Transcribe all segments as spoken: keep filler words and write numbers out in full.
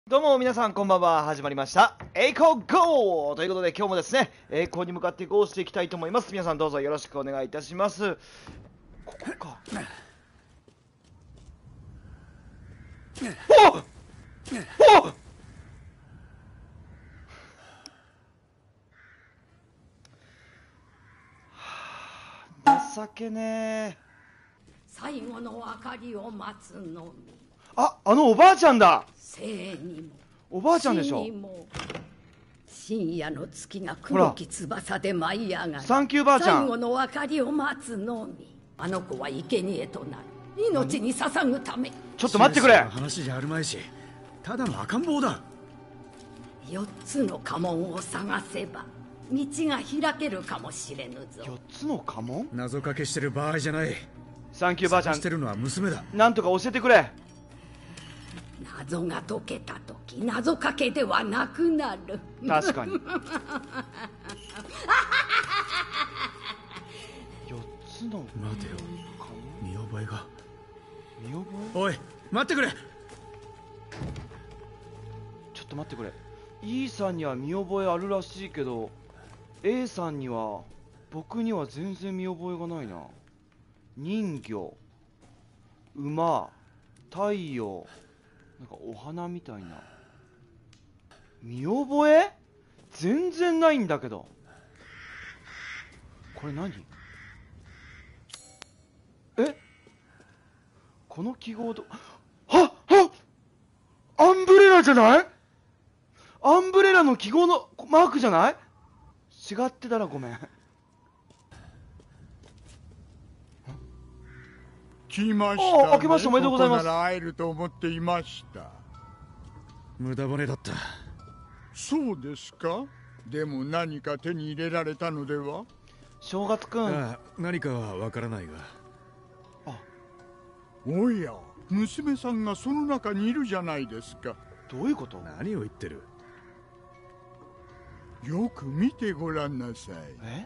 どうも皆さんこんばんは。始まりました栄光 ゴー ということで、今日もですね栄光に向かってゴーしていきたいと思います。皆さんどうぞよろしくお願いいたします。ここか。おっおっ情けねえ。 最後の明かりを待つのみ。 あ、あのおばあちゃんだ。 生にもおばあちゃんでしょ。 死にも深夜の月が黒き翼で舞い上がる。 サンキューばあちゃん。 最後の明かりを待つのみ。あの子は生贄となる。命に捧ぐため。 ちょっと待ってくれ。 話じゃあるまいし、ただの赤ん坊だ。 四つの家紋を探せば道が開けるかもしれぬぞ。 四つの家紋？ 謎かけしてる場合じゃない。 サンキューばあちゃん。 してるのは娘だ。 なんとか教えてくれ。 謎が解けた時、謎かけではなくなる。 確かに。四つの。 待てよ、見覚えが。 見覚え？ おい、待ってくれ。 ちょっと待ってくれ。E さんには見覚えあるらしいけど A さんには、僕には全然見覚えがないな。人魚、馬、太陽、なんかお花みたいな。見覚え全然ないんだけど。これ何？え、この記号ど、はっはっアンブレラじゃない？アンブレラの記号のマークじゃない？違ってたらごめん。 来ましたね。 ああ、明けましておめでとうございます。 ここなら会えると思っていました。 無駄骨だった。 そうですか。でも何か手に入れられたのでは？ 正月くん。 ああ、何かはわからないが。 あ、 おや、娘さんがその中にいるじゃないですか。 どういうこと？ 何を言ってる？ よく見てごらんなさい。 え？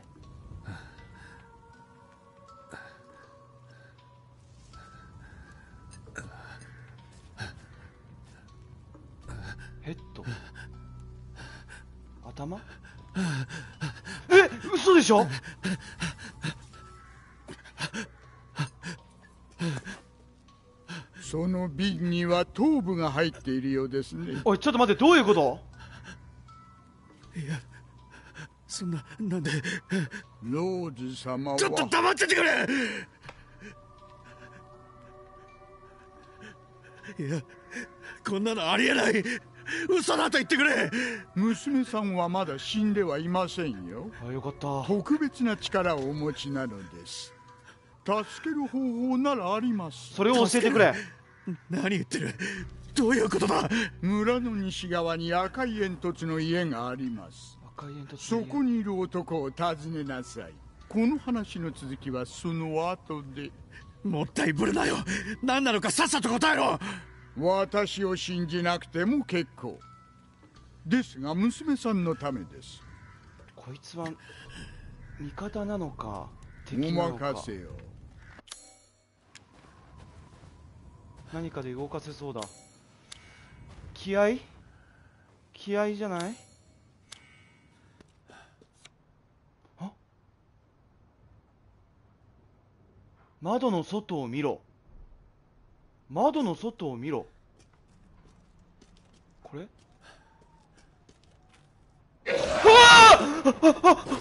ヘッド、頭？え、嘘でしょ？ その瓶には頭部が入っているようですね。 おい、ちょっと待って、どういうこと？ いや、そんな、なんで。 ローズ様は。 ちょっと黙っててくれ。いや、こんなのありえない。嘘だと言ってくれ。 娘さんはまだ死んではいませんよ。 あ、よかった。 特別な力をお持ちなのです。助ける方法ならあります。 それを教えてくれ。 何言ってる？どういうことだ？ 村の西側に赤い煙突の家があります。 赤い煙突。 そこにいる男を訪ねなさい。この話の続きはその後で。 もったいぶるなよ。何なのかさっさと答えろ。 私を信じなくても結構ですが、娘さんのためです。 こいつは味方なのか敵おなのか。 任せよ。 何かで動かせそうだ。気合？気合じゃない？あ、窓の外を見ろ。窓の外を見ろ。これ？うわあ！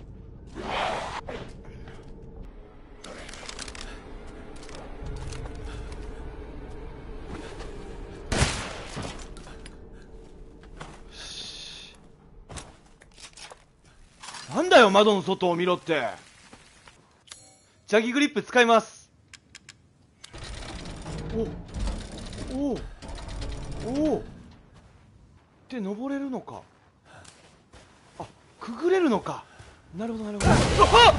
なんだよ、窓の外を見ろって。ジャギグリップ使います。おおおおで、登れるのか。あ、くぐれるのか。なるほどなるほど。あっ、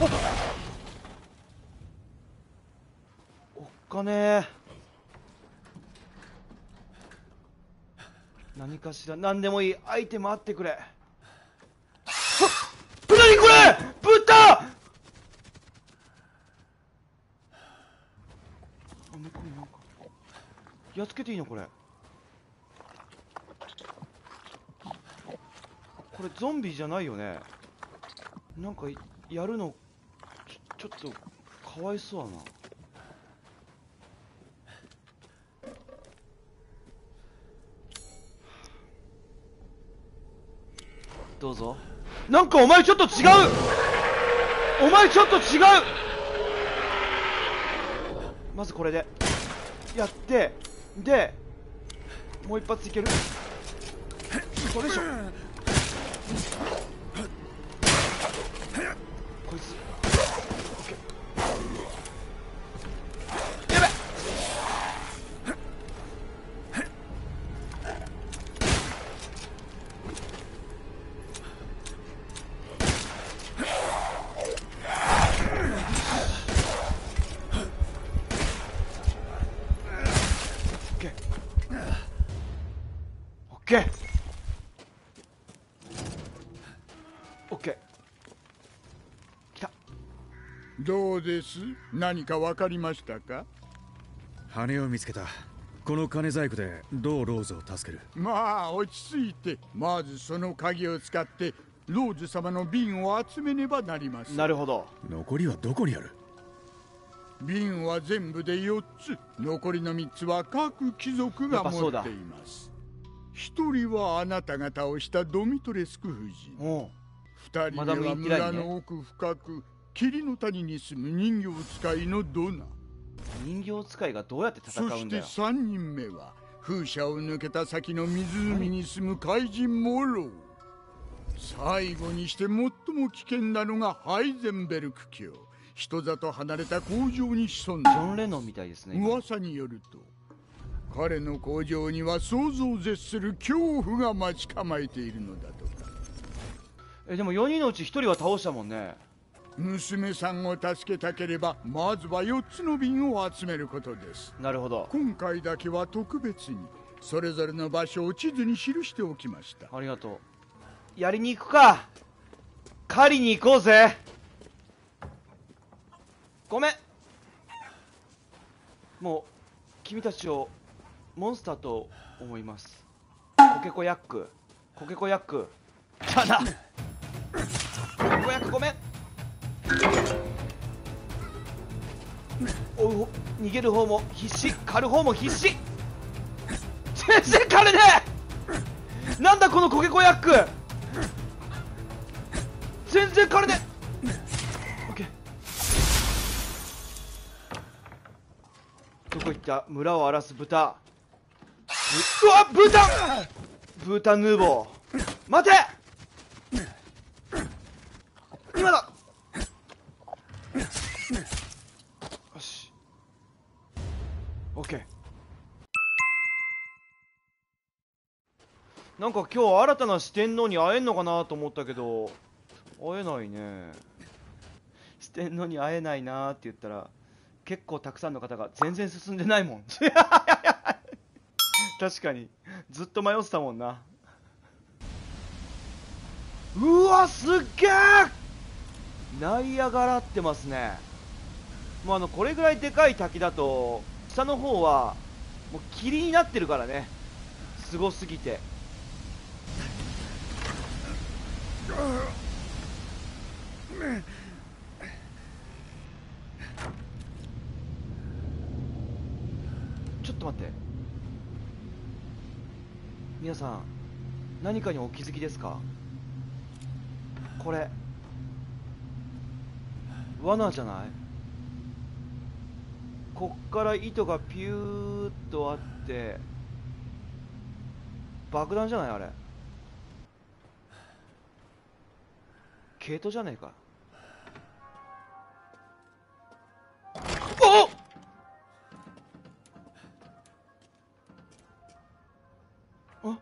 おっかねえ。何かしら、何でもいいアイテムあってくれ。はっ、何これ、豚。向こうになんかやっつけていいのこれ。 これゾンビじゃないよね。なんかやるのちょ、ちょっとかわいそうだな。どうぞ。なんかお前ちょっと違う。お前ちょっと違う。まずこれでやって、でもう一発いける。それでしょ。こいつやべっ。オッケーオッケー。来た。 どうです？何か分かりましたか？ 羽を見つけた。この金細工でどうローズを助ける？ まあ落ち着いて、まずその鍵を使ってローズ様の瓶を集めねばなりません。 なるほど。 残りはどこにある？ 瓶は全部でよっつ、残りのみっつは各貴族が持っています。ひとりはあなたが倒したドミトレスク夫人、 おう。 ふたり目は村の奥深く霧の谷に住む人形使いのドナ、 人形使いがどうやって戦そしうんだよ。 てさんにんめは風車を抜けた先の湖に住む怪人モロー、最後にして最も危険なのがハイゼンベルク卿、人里離れた工場に潜んでジョン・レノンみたいですね。今噂によると彼の工場には想像を絶する恐怖が待ち構えているのだとか。 えでもよにんのうちひとりは倒したもんね。 娘さんを助けたければまずはよっつの瓶を集めることです。 なるほど。 今回だけは特別にそれぞれの場所を地図に記しておきました。 ありがとう。やりに行くか。狩りに行こうぜ。ごめん。もう君たちをモンスターと思います。コケコヤック、コケコヤック。じゃあな。コケコヤックごめん。おう、逃げる方も必死、狩る方も必死。全然狩れねえ。なんだこのコケコヤック。全然狩れねえ。オッケー。どこ行った？村を荒らす豚。うわ、豚ブータンヌーボー。待て。今だ。よし、オッケー。なんか今日新たな四天王に会えんのかなと思ったけど会えないね。四天王に会えないなーって言ったら結構たくさんの方が全然進んでないもん。確かにずっと迷ってたもんな。うわ、すっげー。ナイアガラってますね。もうあのこれぐらいでかい滝だと下の方はもう霧になってるからね。すごすぎて。ちょっと待って、皆さん何かにお気づきですか？これ罠じゃない？こっから糸がピューッとあって爆弾じゃない？あれ毛糸じゃねえか。おっ！あ、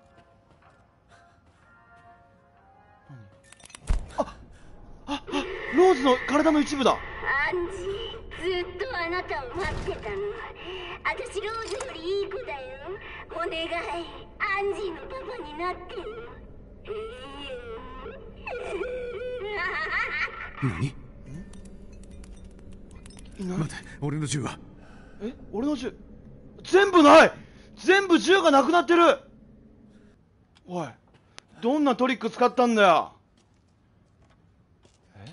何？あ、あ、ローズの体の一部だ。 アンジ、ずっとあなたを待ってたの。私ローズよりいい子だよ。お願い、アンジのパパになってよ。 何？ いない？ 待て、俺の銃は？ え、俺の銃全部ない。全部銃がなくなってる。おい、 どんなトリック使ったんだよ。え、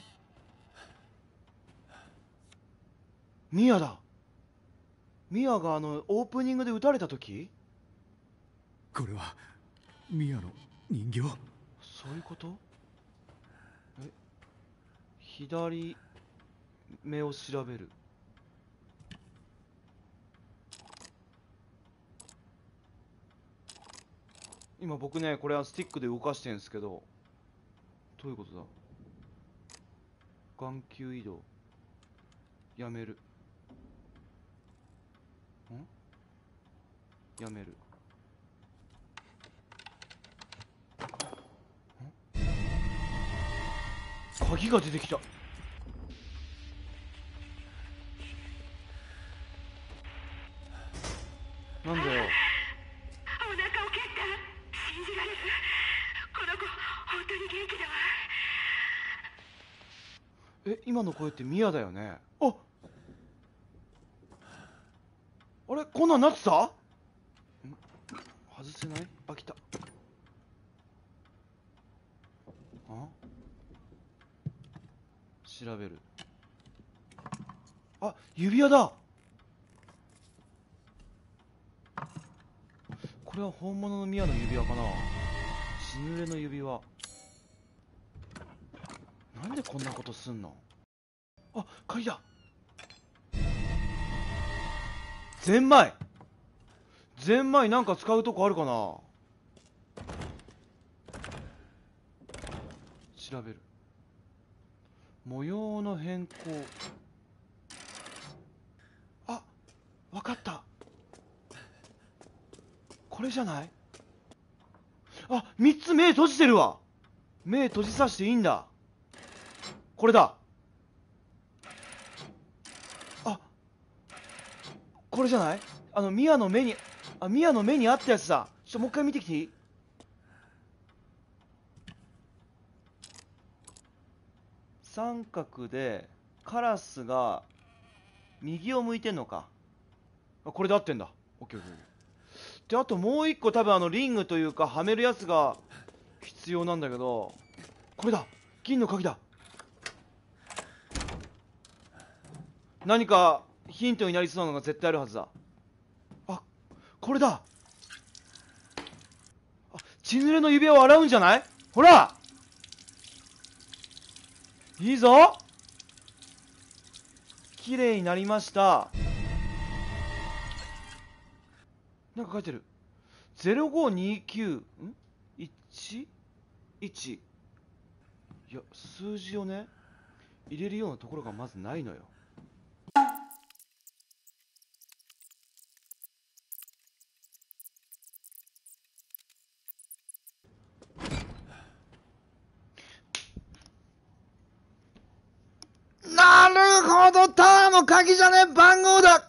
ミヤだ。ミヤがあのオープニングで撃たれた時。 これはミヤの人形。 そういうこと。え、左目を調べる。今僕ね、これはスティックで動かしてるんですけど、どういうことだ。眼球移動やめる。んやめる。鍵が出てきた。なんだよ。 お腹を蹴った。信じられる。この子本当に元気だわ。 え、今の声ってミヤだよね。あ、あれ、こんなんなってた？ん、外せない？あ、来た。あ、調べる。あ、指輪だ。これは本物のミヤの指輪かな。血濡れの指輪。なんでこんなことすんの。あ、鍵だ。ゼンマイ。ゼンマイなんか使うとこあるかな。調べる。模様の変更。あ、わかった。これじゃない？あ、みっつ目閉じてるわ。目閉じさせていいんだ。これだ。あ、これじゃない？あのミヤの目に、あ、ミヤの目にあったやつだ。ちょっともう一回見てきていい？三角でカラスが右を向いてんのか。あ、これで合ってんだ。オッケーオッケー。で、あともう一個多分あのリングというかはめるやつが必要なんだけど、これだ。銀の鍵だ。何かヒントになりそうなのが絶対あるはずだ。あ、これだ。あ、血濡れの指輪を洗うんじゃない？ほら、いいぞ。綺麗になりました。なんか書いてる。ゼロごにきゅう、ん ?いち?いち。いや、数字をね、入れるようなところがまずないのよ。なるほど、タワーの鍵じゃねえ、番号だ。なる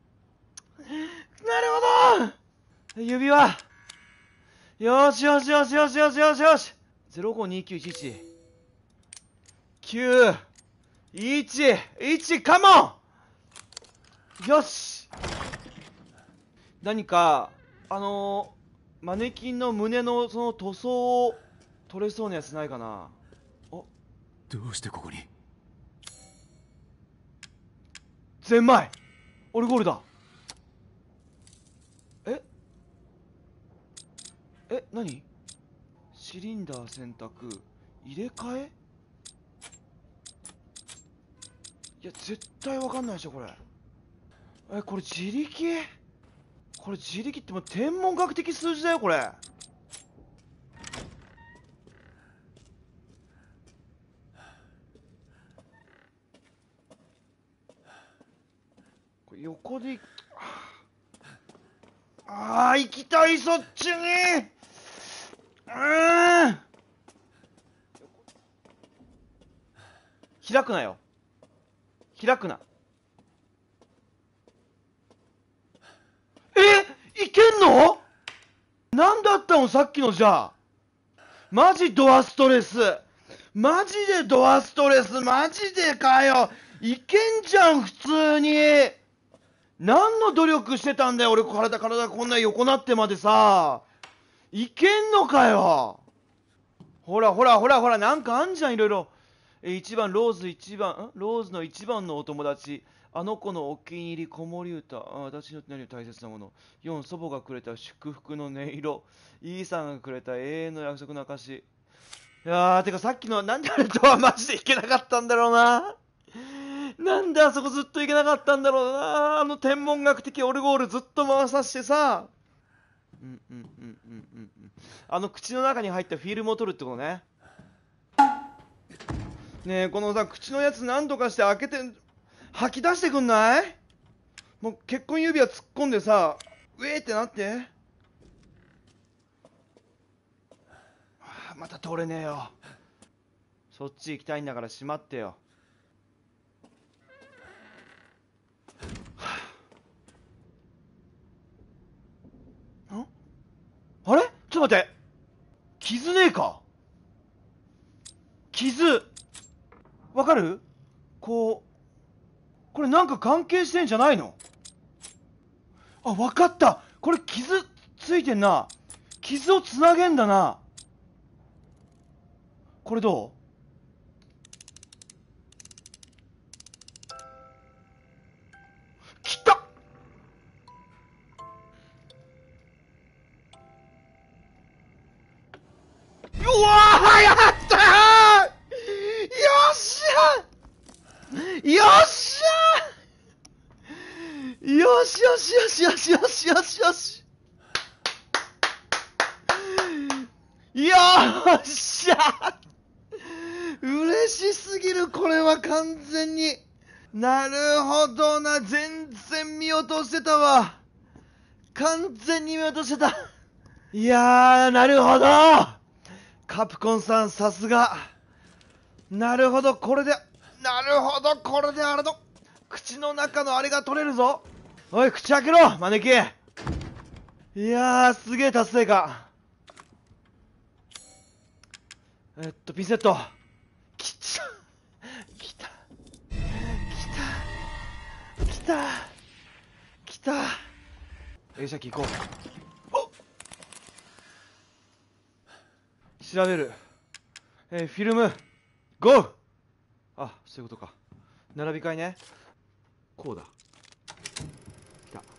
ほど。指輪。よしよしよしよしよしよしよし。ゼロごにきゅういちいちきゅういちいち、カモン。よし。何かあのー、マネキンの胸のその塗装を取れそうなやつないかな。お、 どうしてここに。 ゼンマイ、オルゴールだ。ええ、何？シリンダー選択、入れ替え。いや、絶対わかんないでしょこれ。え、これ自力？これ自力ってもう天文学的数字だよこれ。これ横で、ああ、行きたい、そっちに。うーん、開くなよ、開くな。え、いけんの？なんだったのさっきの。じゃあマジドアストレス、マジでドアストレス、マジでかよ。いけんじゃん普通に。何の努力してたんだよ俺。体体こんな横なってまでさ、いけんのかよ。 ほらほらほらほら、なんかあんじゃん、いろいろ。え、いちばん、ローズいちばん、んローズのいちばんのお友達。あの子のお気に入り、子守歌。あ、私の何より大切なもの。よん、祖母がくれた祝福の音色。イーさんがくれた永遠の約束の証。いやー、てかさっきのなんであれとはマジでいけなかったんだろうな。なんであそこずっといけなかったんだろうな。あの天文学的オルゴールずっと回さしてさ。うんうんうんうんうんうん。あの口の中に入ったフィルムを取るってことね。ねえ、このさ、口のやつ何とかして開けて、吐き出してくんない？もう結婚指輪突っ込んでさ、ウェーってなって。はあ、また通れねえよ。そっち行きたいんだから閉まってよ。はあ、あれ？ちょっと待って。傷ねえか？傷。わかる？こう、これなんか関係してんじゃないの？あ、わかった。これ傷ついてんな。傷をつなげんだな。これどう？きた！うわー、やったー！よっしゃ！よっしゃ！よしよしよしよしよしよしよし。よっしゃ！嬉しすぎる、これは完全に。なるほどな、全然見落としてたわ。完全に見落としてた。いやー、なるほど。カプコンさん、さすが。なるほど、これで、なるほど、これであれだ。口の中のあれが取れるぞ。おい、口開けろ、招き。いやー、すげえ達成感。えっと、ピンセット。きた。きた。きた。きた。きた。映写機行こう。おっ。調べる。えー、フィルム。ゴー！あ、そういうことか。並び替えね。こうだ。来た。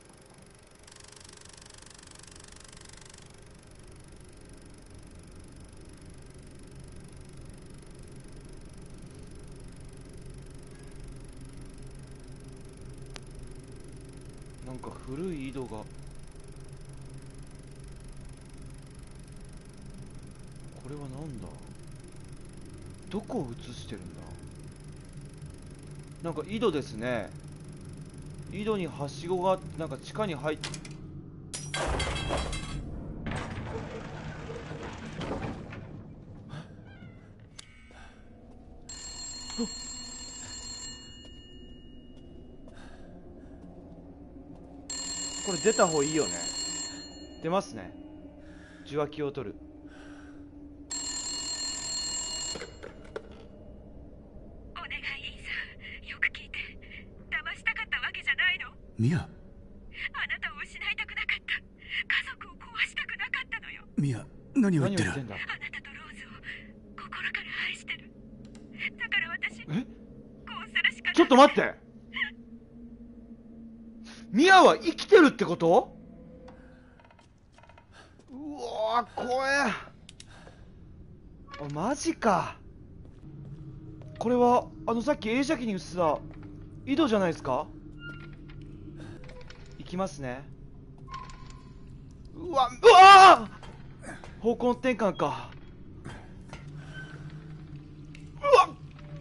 なんか古い井戸が。これはなんだ？どこを映してるんだ？なんか井戸ですね。井戸にはしごがあって、なんか地下に入って、これ出た方がいいよね。出ますね。受話器を取る。 お願い、イーサン、よく聞いて。騙したかったわけじゃないの。 ミア、 あなたを失いたくなかった。家族を壊したくなかったのよ。 ミア、何を言ってる？ 何を言ってんだ。 あなたとローズを心から愛してる。だから私、 え？ こうするしかない。 ちょっと待って。ミアは生きてるってこと？うわー、怖え。あ、マジか。これはあのさっき映写機に映ってた井戸じゃないですか。行きますね。うわ、うわー、方向転換か。うわっ、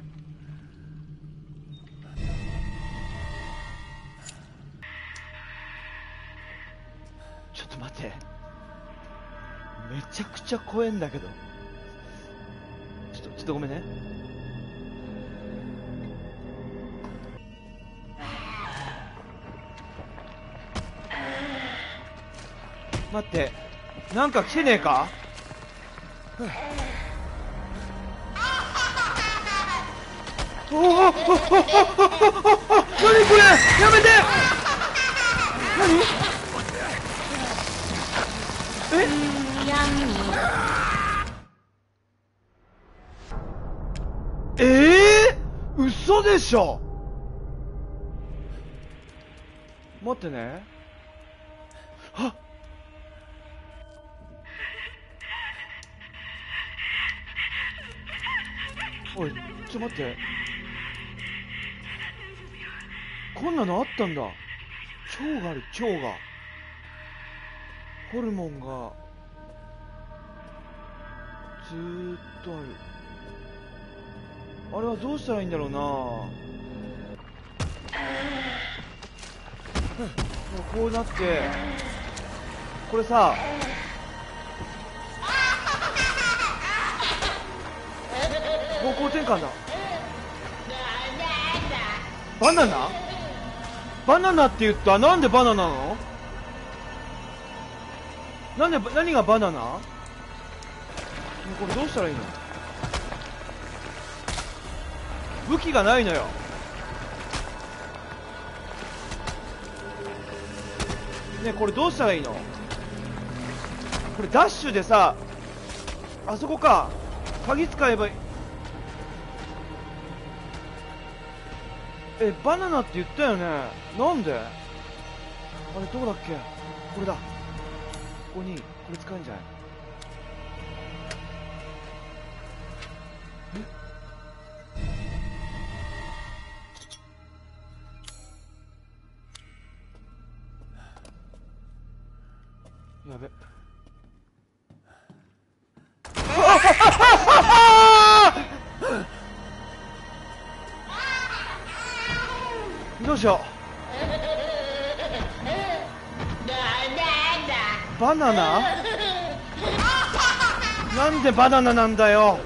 ちょっと待って、めちゃくちゃ怖えんだけど。ちょっとちょっとごめんね。待って、なんか来てねえか？おおおおおおおおお、何これ、やめて。何？え？ ええー、嘘でしょ。待ってね。はっ、おい、ちょ待って、こんなのあったんだ。腸がある、腸が。ホルモンがずーっとある。あれはどうしたらいいんだろうな。こうなって、これさ、方向転換だ。バナナ？バナナって言った。なんでバナナなの？なんで、何がバナナ？もうこれどうしたらいいの？武器がないのよ。ねえ、これどうしたらいいの？これダッシュでさ、あそこか、鍵使えばいい。え、バナナって言ったよね。なんで？あれどこだっけ？これだ。ここにこれ使うんじゃない？え？やべ。どうしよう。バナナ？なんでバナナなんだよ。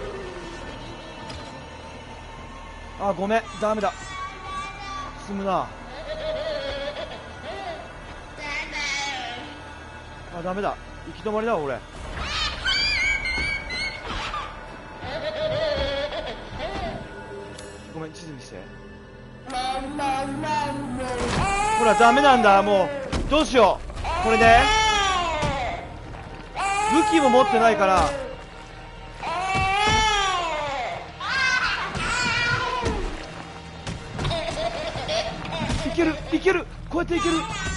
あ、ごめん、ダメだ。進むな。あ、ダメだ。行き止まりだわ俺。ごめん、地図見せて。ほら、ダメなんだ。もうどうしよう。これね、武器も持ってないから。いけるいける、こうやっていける。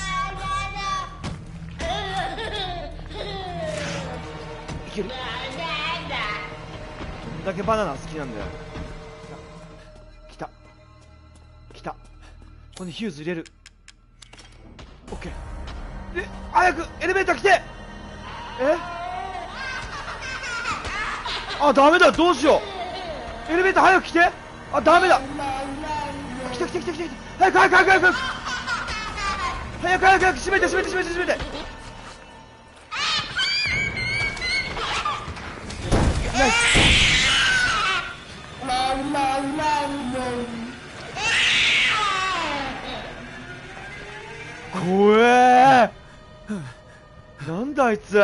いける。どんだけバナナ好きなんだよ。来た来た。ここにヒューズ入れる。オッケー。え、早くエレベーター来て。え、あ、ダメだ。どうしよう。エレベーター早く来て。あ、ダメだ。来た来た来た来た来た。早く早く早く早く早く早く早く閉めて閉めて閉めて閉めて。ナイス。怖えー。なんだあいつ。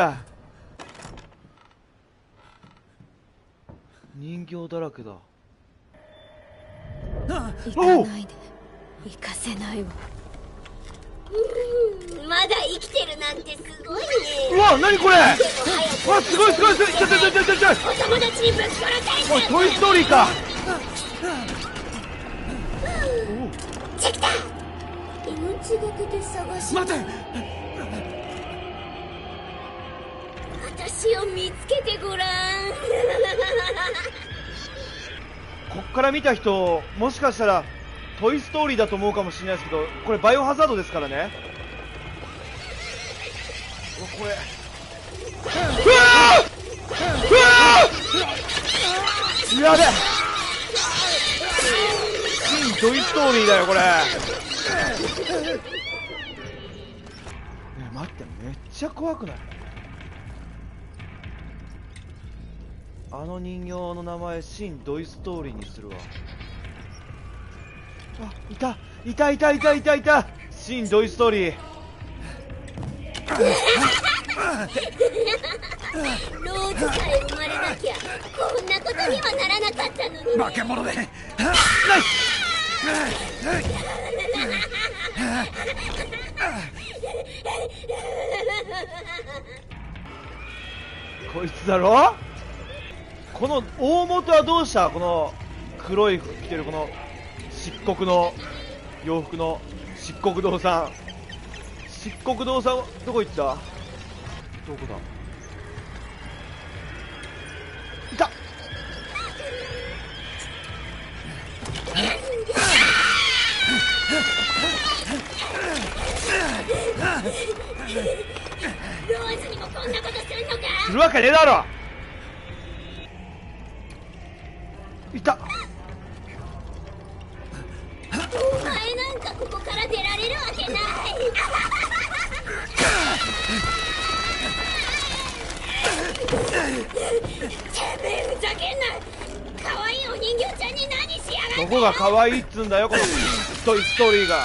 人形だらけだ。 行かないで。行かせないわ。 うん、まだ生きてるなんてすごいね。 うわ、なにこれ。わ、すごいすごいすごい。ちょちょちょちょちょちょ。 お友達にぶち殺されて。 おい、トイストーリーか。 チェクター、命がけで探し。 待て。 私を見つけてごらん。 こっから見た人、もしかしたらトイストーリーだと思うかもしれないですけど、これバイオハザードですからね。うわ、これ、うわーうわー、やべえ。新トイストーリーだよこれ。ねえ待って、めっちゃ怖くない？あの人形の名前、新ドイストーリーにするわ。あ、いたいたいたいたいたいた。新ドイストーリー。 ローズさえ生まれなきゃこんなことにはならなかったのにね。 化け物で。ナイス。こいつだろ。この大元はどうした。この黒い服着てるこの漆黒の洋服の漆黒堂さん。漆黒堂さんどこ行った？どこだ？いた！ ローズにもこんなことするのか？ するわけねえだろ。いた。 お前なんかここから出られるわけない。てめえふざけんな。可愛いお人形ちゃんに何しやがって。 どこが可愛いっつんだよこのストストーリーが。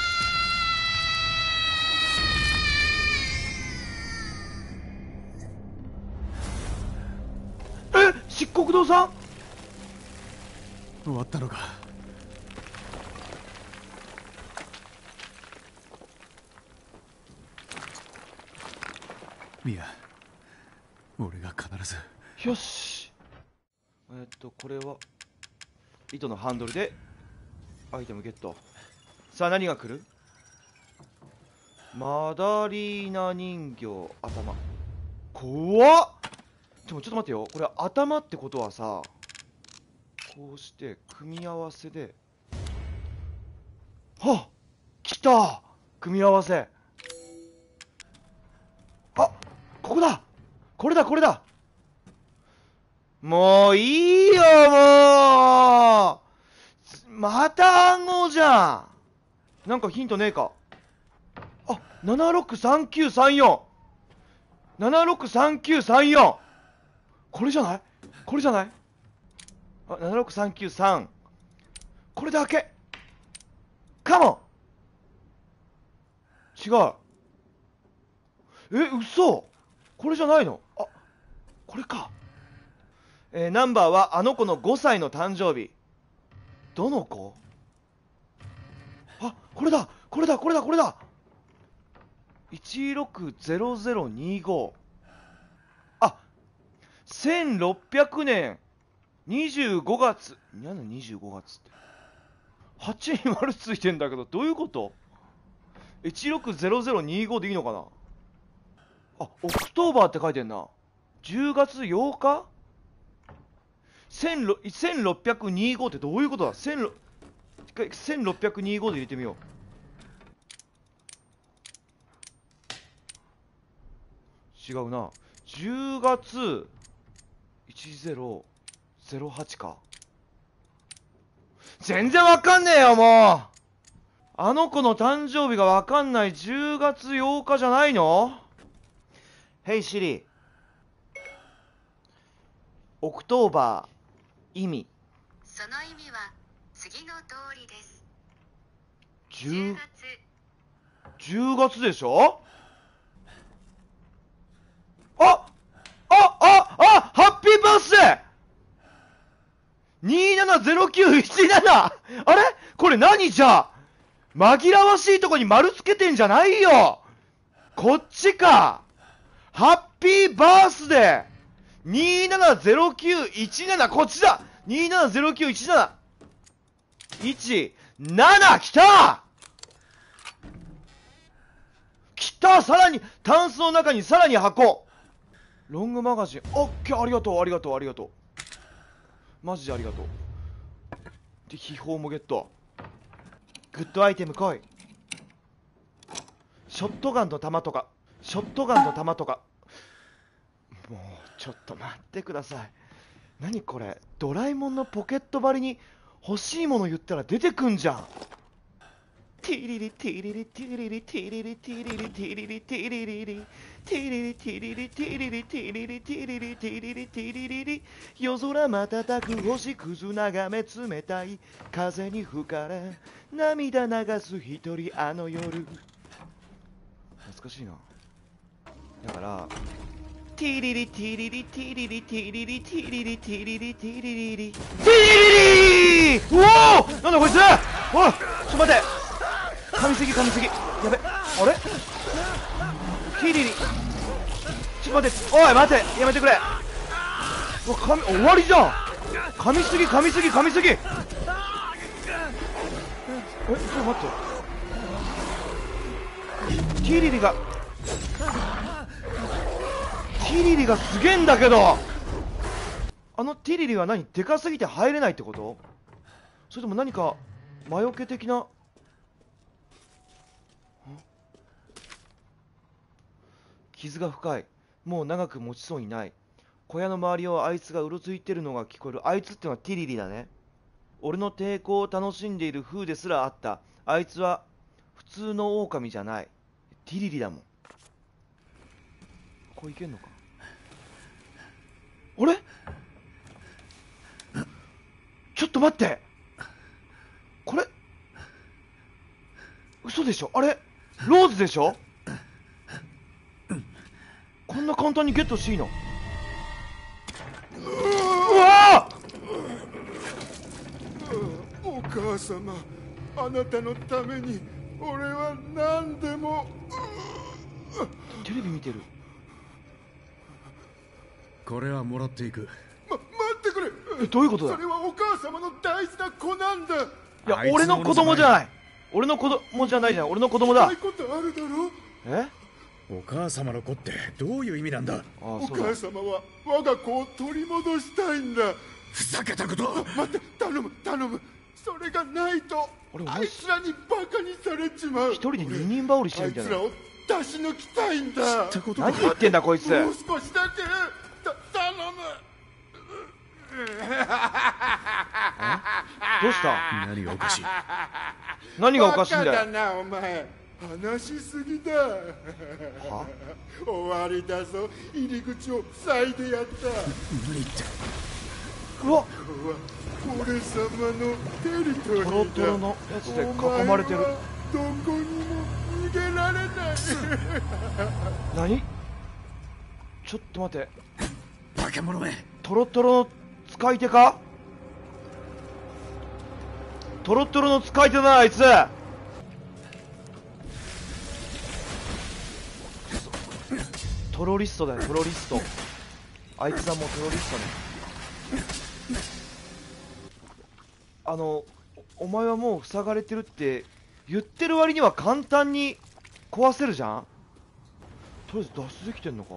え、漆黒堂さん終わったのか。ミア、俺が必ず。 よし。えっとこれは糸のハンドルでアイテムゲット。さあ何が来る？マダリーナ人形頭。怖っ。でもちょっと待ってよ、これ頭ってことはさ、こうして組み合わせで、はっ来た組み合わせ。あ、ここだ、これだこれだ。もういいよもう、また暗号じゃん。なんかヒントねえか。あ、ななろくさんきゅうさんよん ななろくさんきゅうさんよん、これじゃない？これじゃない？あ、ななろくさんきゅうさん、これだけカモン。違う。え、嘘、これじゃないの？あ、これか。えー、ナンバーはあの子のごさいの誕生日。どの子？あ、これだこれだこれだこれだ。いちろくゼロゼロにご。あ、せんろっぴゃくねんにじゅうごがつ。なんだにじゅうごがつって。はちに丸ついてんだけど、どういうこと？ いちろくゼロゼロにご でいいのかな。あ、オクトーバーって書いてんな。じゅうがつようか？せんろっぴゃくにじゅうごってどういうことだ？せんろっぴゃくにじゅうごで入れてみよう。違うな。じゅうがついちぜろぜろはちか。全然わかんねえよもう。あの子の誕生日がわかんない。じゅうがつようかじゃないの？ヘイシリ、オクトーバー意味。 その意味は次の通りです。 10, 10月じゅうがつでしょ。ああああ、ハッピーバースデーにーななぜろきゅういちなな。あれこれ何じゃあ、紛らわしいとこに丸つけてんじゃないよ。こっちか。ハッピーバースデーにーななぜろきゅういちなな、こっちだ。にーななぜろきゅういちなな、いちなな、きたきた。さらにタンスの中にさらに箱。ロングマガジン。オッケー、ありがとうありがとうありがとう、マジでありがとう。で、秘宝もゲット。グッドアイテム来い。ショットガンの弾とか、ショットガンの弾とか。もうちょっと待ってください。何これ、ドラえもんのポケット張りに欲しいもの言ったら出てくんじゃん。ティリリティリリティリリティリリティリリティリリティリリリティリリティリリティリリティリリティリリティリリティリリリ。夜空瞬く星屑眺め冷たい風に吹かれ涙流す一人あの夜。懐かしいな。だからティリリティリリティリリティリリティリリティリリティリリリティリリリ。うおー、なんだこいつ。おい、ちょっと待って、噛みすぎ噛みすぎ。やべ、あれティリリ、ちょっと待って、おい待って、やめてくれ。うわ、噛み、終わりじゃん。 噛みすぎ噛みすぎ噛みすぎ。え、ちょっと待って、ティリリがティリリがすげえんだけど。あのティリリは何、でかすぎて入れないってこと？それとも何か魔除け的な。傷が深い。もう長く持ちそうにない。小屋の周りをあいつがうろついてるのが聞こえる。あいつってのはティリリだね。俺の抵抗を楽しんでいる風ですらあった。あいつは普通の狼じゃない。ティリリだもん。ここ行けんのか。あれ、ちょっと待って、これ嘘でしょ。あれローズでしょ。こんな簡単にゲットしていいの？うわお母様、あなたのために俺は何でも。 テレビ見てる。 これはもらっていく。 ま、待ってくれ。 え、どういうことだ。 それはお母様の大事な子なんだ。 いや、俺の子供じゃない。俺の子供じゃないじゃん。俺の子供だ。 ないことあるだろ。 え、 お母様の子ってどういう意味なんだ。 ああ、 おそうだ。 母様は我が子を取り戻したいんだ。 ふざけたこと。 待って、頼む頼む。それがないと俺あいつらにバカにされちまう。 一人で二人羽織してるみたいな。 あいつらを出し抜きたいんだ。 知ったこと何言ってんだこいつ。 もう少しだけた頼む。 どうした。 何がおかしい。 何がおかしいんだよ。 バカだなお前。話しすぎだ。 は終わりだぞ。入り口を塞いでやった。 何言って。 うわ、 ここは俺様のテリトリーだ。 トロトロのやつで囲まれてる。 お前はどこにも逃げられない。 何、ちょっと待って、 バカ者め。 トロトロの使い手か。トロトロの使い手だなあいつ。トロリストだよ、トロリスト。あいつはもうトロリストね。あの、お前はもう塞がれてるって言ってる割には簡単に壊せるじゃん。とりあえず脱出できてんのか。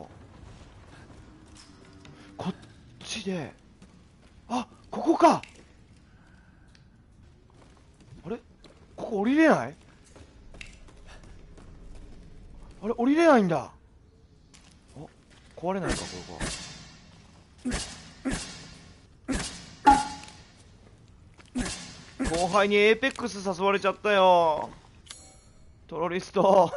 こっちで、あ、ここか。あれ、ここ降りれない。あれ、降りれないんだ。あ、壊れないかここは。後輩にエーペックス誘われちゃったよ。トロリスト。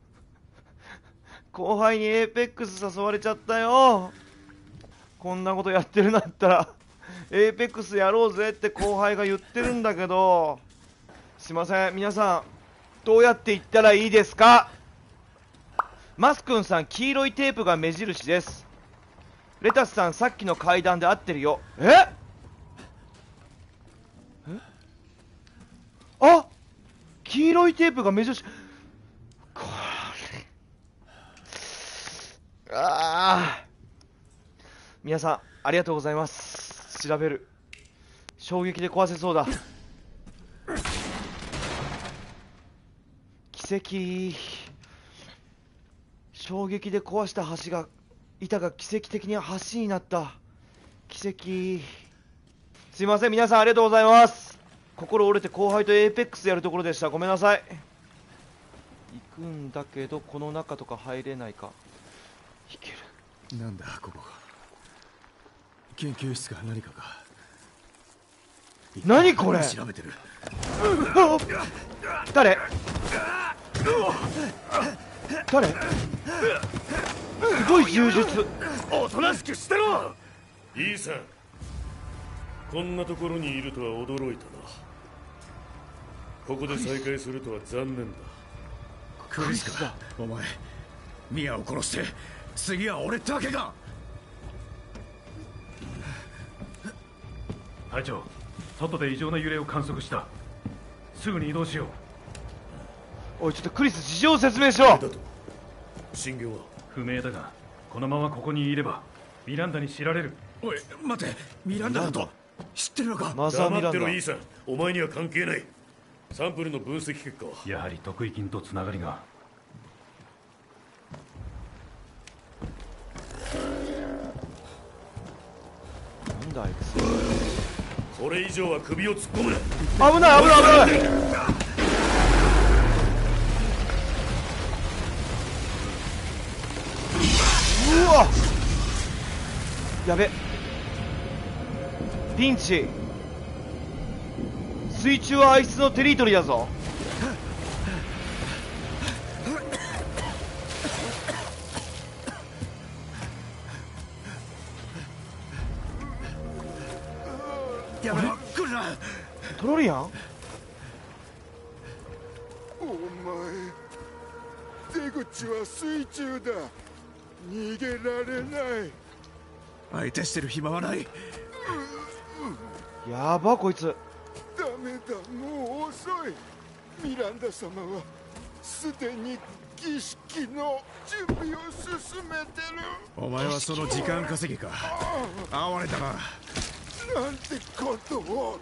後輩にエーペックス誘われちゃったよ。こんなことやってるんだったらエーペックスやろうぜって後輩が言ってるんだけど、すいません皆さん、どうやって行ったらいいですか。マスくんさん、黄色いテープが目印です。レタスさん、さっきの階段で合ってるよ。ええ、あ、黄色いテープが目印。これ、ああ、皆さんありがとうございます。調べる。衝撃で壊せそうだ。奇跡。衝撃で壊した橋が、板が奇跡的に橋になった。奇跡。すいません皆さん、ありがとうございます。心折れて後輩とエーペックスやるところでした。ごめんなさい。行くんだけどこの中とか入れないか。いける。 なんだここ。研究室か何かか。 何これ。 調べてる。 誰誰。すごい柔術。 おとなしくしてろ。 いいさ、こんなところにいるとは驚いたな。ここで再会するとは残念だ。 クリスか。お前ミアを殺して次は俺ってわけか。 隊長、外で異常な揺れを観測した。すぐに移動しよう。おいちょっとクリス、事情を説明しろ。 信玄は不明だが、このままここにいればミランダに知られる。 おい待て、ミランダだと。 知ってるのか。 マザーミランダ。 黙ってろイーサン、お前には関係ない。サンプルの分析結果はやはり得意金とつながりが。 なんだあいつ。 これ以上は首を突っ込むな。 危ない危ない危ない。うわ、やべ、ピンチ。水中はあいつのテリトリーだぞ。 やめろ、来るな。 トロリアン。 お前、出口は水中だ。逃げられない。 相手してる暇はない。 やばこいつ。 ダメだ、もう遅い。ミランダ様はすでに儀式の準備を進めてる。 お前はその時間稼ぎか。哀れだな。 なんてことを。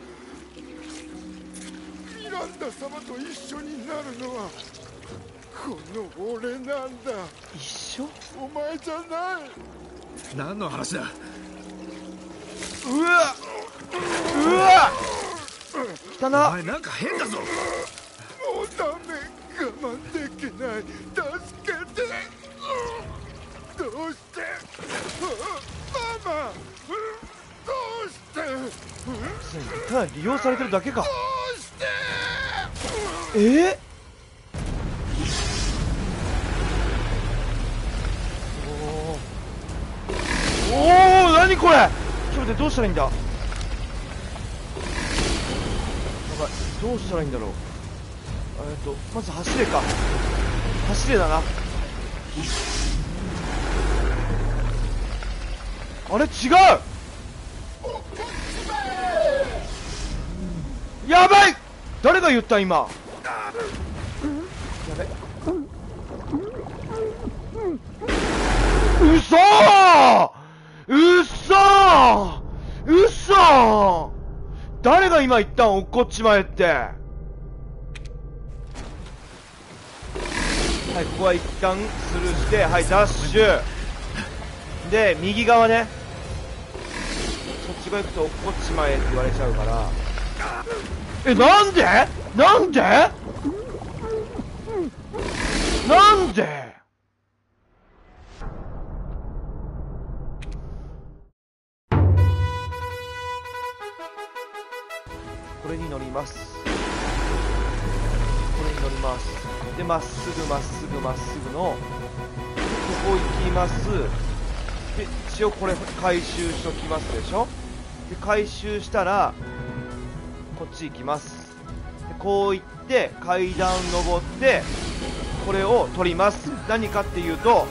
ミランダ様と一緒になるのはこの俺なんだ。 一緒？ お前じゃない。 何の話だ。 うわうわ来たな。 お前なんか変だぞ。 もうダメ、我慢できない。助けて。どうして。ママ、どうして。 ただ利用されてるだけか。 どうして。 えー、おおお、何これ。ちょっと待って、どうしたらいいんだ。やばい、どうしたらいいんだろう。えっとまず走れか。走れだな。あれ違う。やばい、誰が言った今。やべ、うそーうそーうそー、誰が今言ったん。落っこっちまえって。はい、ここは一旦スルーして、はい、ダッシュで右側ね。そっち側行くと落っこっちまえって言われちゃうから。え、なんでなんでなんで。これに乗ります。これに乗ります。でまっすぐまっすぐまっすぐのここ行きます。で一応これ回収しときますでしょ。で回収したらこっち行きます。でこう行って階段登ってこれを取ります。何かっていうと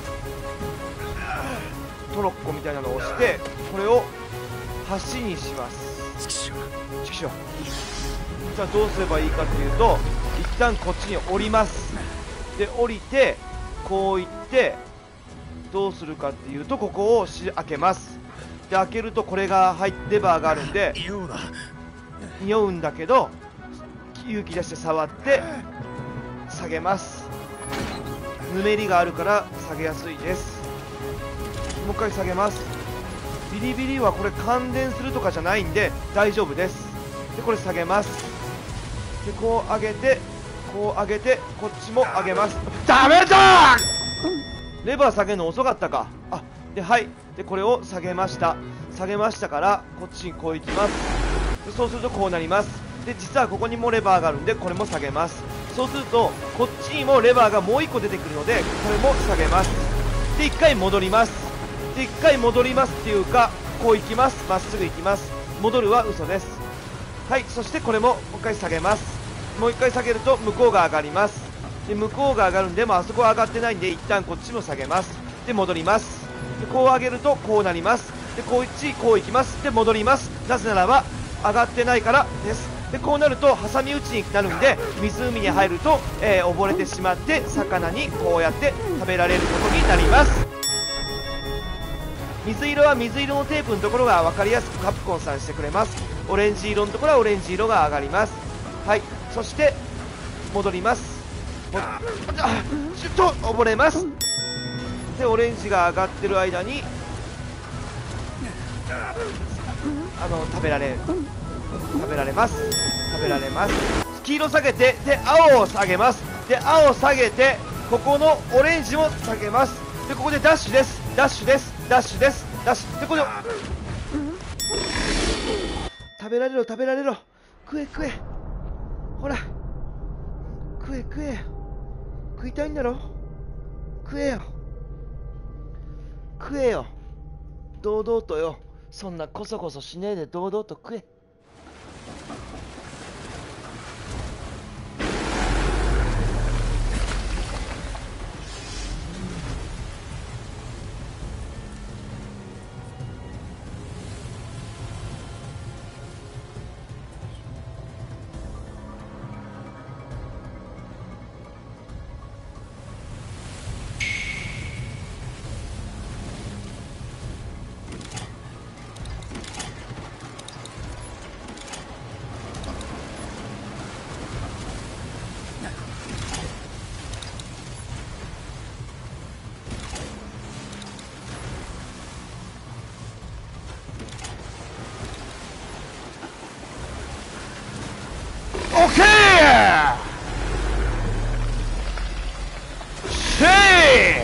トロッコみたいなのを押してこれを橋にします。 チキショーチキショー。じゃあどうすればいいかっていうと、一旦こっちに降ります。で降りてこう行ってどうするかっていうと、ここをし開けます。で開けるとこれが入ってレバーがあるんでようだ。 匂うんだけど勇気出して触って下げます。ぬめりがあるから下げやすいです。もう一回下げます。ビリビリはこれ感電するとかじゃないんで大丈夫です。でこれ下げます。でこう上げてこう上げてこっちも上げます。ダメだ。レバー下げるの遅かったか。あではい、でこれを下げました。下げましたからこっちにこう行きます。でそうするとこうなります。で実はここにもレバーがあるんでこれも下げます。そうするとこっちにもレバーがもういっこ出てくるのでこれも下げます。でいっかい戻ります。でいっかい戻りますっていうかこう行きます。まっすぐ行きます。戻るは嘘です。はい、そしてこれももう一回下げます。もう一回下げると向こうが上がります。で向こうが上がるんでもあそこは上がってないんで一旦こっちも下げます。で戻ります。でこう上げるとこうなります。でこう一こう行きます。で戻ります。なぜならば上がってないからです。でこうなると挟み撃ちになるんで湖に入ると、えー、溺れてしまって魚にこうやって食べられることになります。水色は水色のテープのところが分かりやすくカプコンさんしてくれます。 オレンジ色のところはオレンジ色が上がります。はい、そして戻ります。もあちょっと溺れます。でオレンジが上がってる間にあの食べられ食べられます食べられます。黄色下げて、で青を下げます。で青を下げて、ここのオレンジも下げます。でここでダッシュです、ダッシュです、ダッシュです、ダッシュでここで食べられろ食べられろ、食え食え、ほら食え食え、食いたいんだろ、食えよ食えよ、堂々とよ、そんなこそこそしねえで堂々と食え。オッケーシェイ、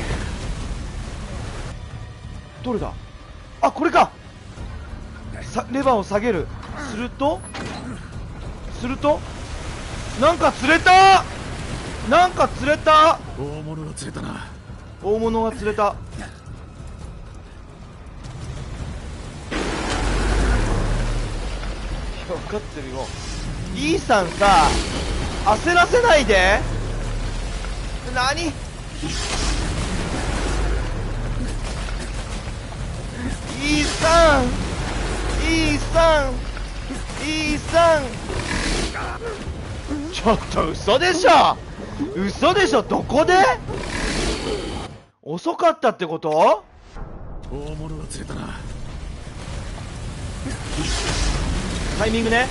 どれだ、あこれか、さレバーを下げる、するとするとなんか釣れた、なんか釣れた、 大物が釣れたな。 大物が釣れた。分かってるよ。イーさんさ、焦らせないで。何？イーさん、イーさん、イーさん。ちょっと嘘でしょ。嘘でしょ。どこで？遅かったってこと？ 大物が釣れたな。 タイミングね。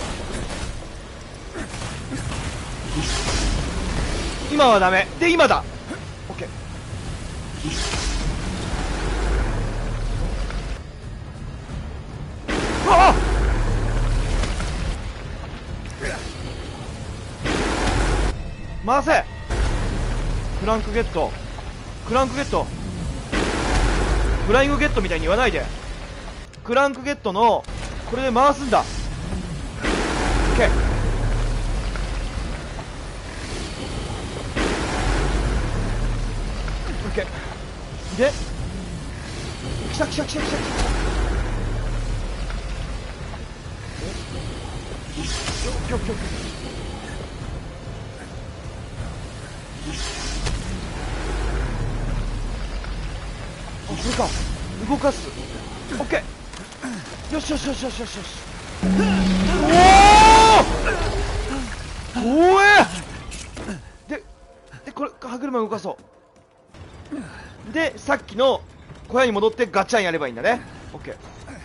今はダメで、今だ。オッケー。あっ、回せ。クランクゲット、クランクゲット、フライングゲットみたいに言わないで。クランクゲットのこれで回すんだ。オッケー。オッケーで、来た来た来た来た来た。え、オッケーオッケーオッケー。あ、これか、動かす。オッケー、よしよしよしよしよしよし。おお、怖え。ででこれ歯車動かそう。でさっきの小屋に戻ってガチャンやればいいんだね。オッケ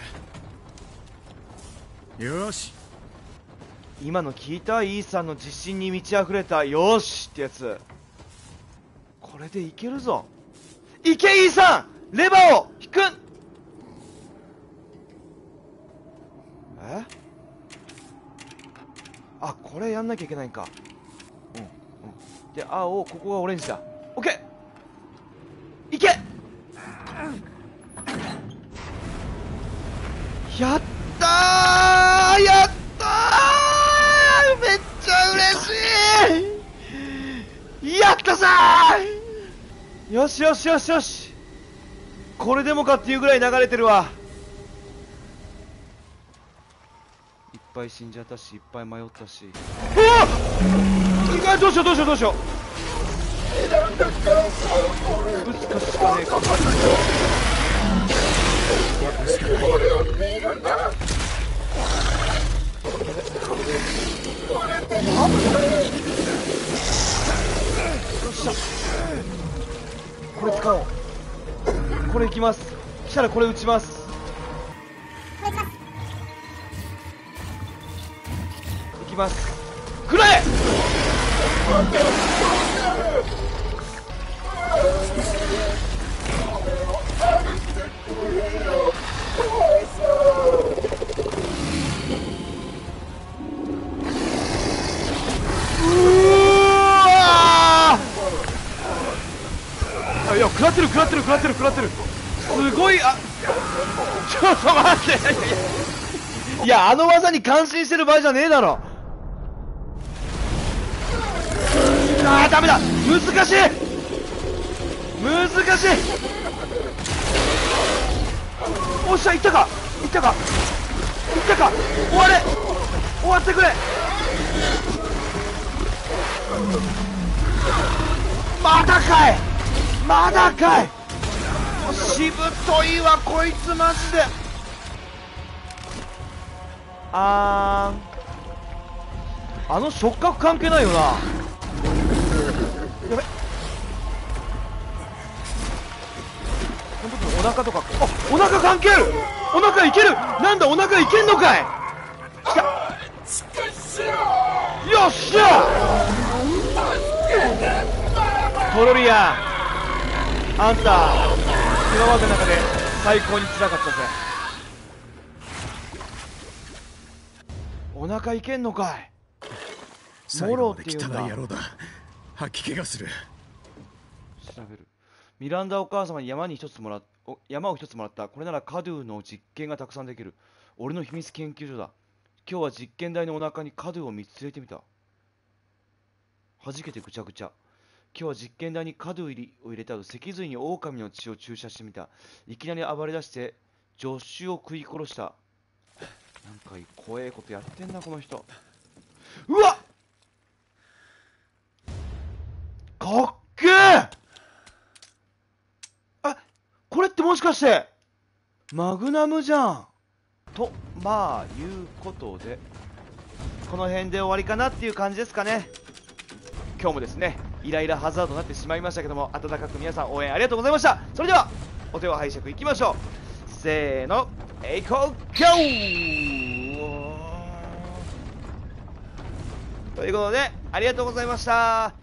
ー。よし、 今の聞いた？イーさんの自信に満ち溢れたよしってやつ。これでいけるぞ。いけイーさん、レバーを引く。え、あ、これやんなきゃいけないんか。うんうん。で青、ここがオレンジだ。オッケー、いけ。やったー、やったー、めっちゃ嬉しい。やったさー。よしよしよしよし、これでもかっていうぐらい流れてるわ。いっぱい死んじゃったし、いっぱい迷ったし。うわっ、どうしようどうしようどうしよう。ぶつかしかねえか。よっしゃ、これ使おう。これいきます。来たらこれ撃ちます。 きます。くらえ。いや、食らってる食らってる食らってる食らってる。すごい。あ、ちょっと待って。いや、あの技に感心してる場合じゃねえだろ。あー、ダメだ。難しい難しい。おっしゃ、いったかいったかいったか。終われ、終わってくれ。まだかいまだかい。しぶといわこいつマジで。あーん、あの触覚関係ないよな。やべ、お腹とか、あ、お腹関係ある。お腹いける。なんだ、お腹いけんのかい。きた。よっしゃ。トロリアン、あんた今までの中で最高に辛かったぜ。お腹いけんのかい。モロっていうんだ。 野郎だ。吐き気がする。 調べる。ミランダお母様に山に一つもらっ山を一つもらった。これならカドゥの実験がたくさんできる。俺の秘密研究所だ。今日は実験台のお腹にカドゥを見つ連れてみた。はじけてぐちゃぐちゃ。今日は実験台にカドゥ入りを入れた後、脊髄に狼の血を注射してみた。いきなり暴れ出して助手を食い殺した。なんか怖えことやってんなこの人。うわっ、かっけえ。あ、これってもしかしてマグナムじゃん。とまあいうことでこの辺で終わりかなっていう感じですかね。今日もですね、イライラハザードになってしまいましたけども、温かく皆さん応援ありがとうございました。それではお手を拝借いきましょう。せーの、えいこゴーということでありがとうございました。